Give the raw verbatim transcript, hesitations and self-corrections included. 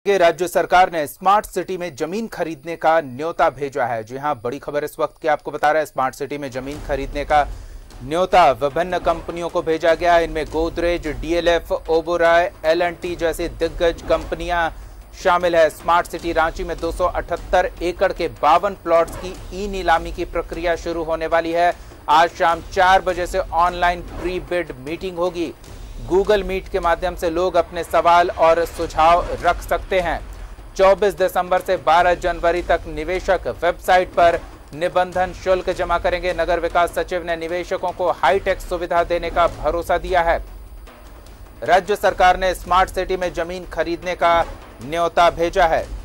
कि राज्य सरकार ने स्मार्ट सिटी में जमीन खरीदने का न्योता भेजा है। जी हां, बड़ी खबर इस वक्त की आपको बता रहे हैं। स्मार्ट सिटी में जमीन खरीदने का न्योता विभिन्न कंपनियों को भेजा गया। इनमें Godrej, DLF, Oberoi, L and T जैसी दिग्गज कंपनियां शामिल है। स्मार्ट सिटी रांची में दो सौ अठहत्तर एकड़ के बावन प्लॉट्स की ई नीलामी की प्रक्रिया शुरू होने वाली है। आज शाम चार बजे से ऑनलाइन प्री बिड मीटिंग होगी। गूगल मीट के माध्यम से लोग अपने सवाल और सुझाव रख सकते हैं। चौबीस दिसंबर से बारह जनवरी तक निवेशक वेबसाइट पर निबंधन शुल्क जमा करेंगे। नगर विकास सचिव ने निवेशकों को हाईटेक सुविधा देने का भरोसा दिया है। राज्य सरकार ने स्मार्ट सिटी में जमीन खरीदने का न्योता भेजा है।